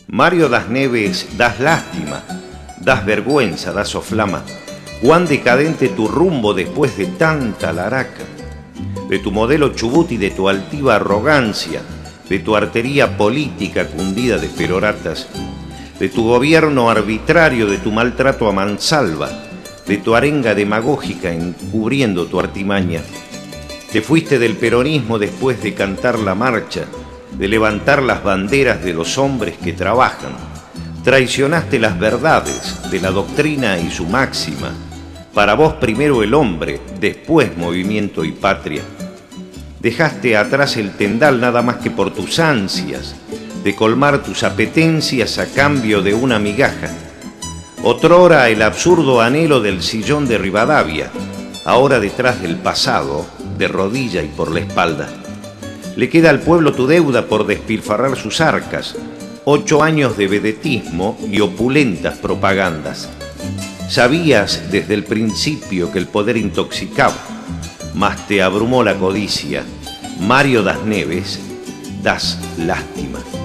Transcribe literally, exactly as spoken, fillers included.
Mario das Neves, das lástima, das vergüenza, das soflama. Cuán decadente tu rumbo después de tanta laraca. De tu modelo Chubut y de tu altiva arrogancia, de tu artería política cundida de peroratas, de tu gobierno arbitrario, de tu maltrato a mansalva, de tu arenga demagógica encubriendo tu artimaña. Te fuiste del peronismo después de cantar la marcha, de levantar las banderas de los hombres que trabajan. Traicionaste las verdades de la doctrina y su máxima. Para vos primero el hombre, después movimiento y patria. Dejaste atrás el tendal nada más que por tus ansias de colmar tus apetencias a cambio de una migaja. Otrora el absurdo anhelo del sillón de Rivadavia, ahora detrás del pasado, de rodilla y por la espalda. Le queda al pueblo tu deuda por despilfarrar sus arcas, ocho años de vedetismo y opulentas propagandas. Sabías desde el principio que el poder intoxicaba, mas te abrumó la codicia. Mario das Neves, das lástima.